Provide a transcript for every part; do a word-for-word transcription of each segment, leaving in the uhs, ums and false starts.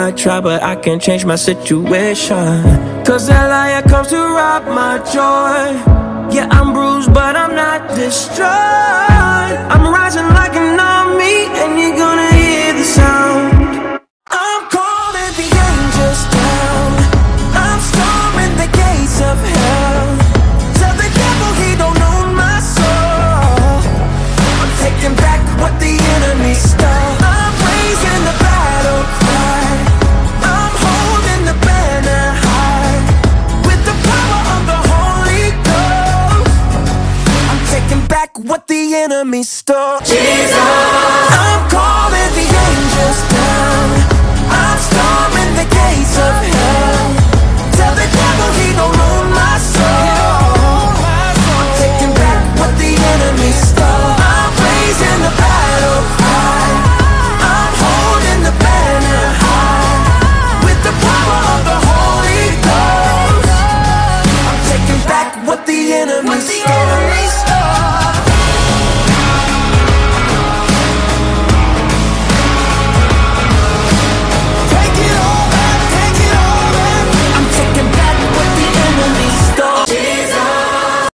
I try, but I can't change my situation. Cause that liar comes to rob my joy. Yeah, I'm bruised, but I'm not destroyed. I'm rising like an army, and you're gonna hear the sound. I'm calling the angels down. I'm storming the gates of hell. Tell the devil he don't own my soul. I'm taking back what the enemy stole. I'm raising the battle cry. I'm holding the banner high. With the power of the Holy Ghost, I'm taking back what the enemy stole. Jesus, I'm calling the angels down. I'm storming the gates of hell. Tell the devil he don't own my soul. I'm taking back what the enemy stole. I'm raising the battle cry. I'm holding the banner high. With the power of the Holy Ghost, I'm taking back what the enemy stole.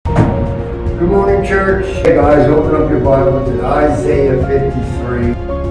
Good morning, church. Hey guys, open up your Bible to Isaiah fifty-three.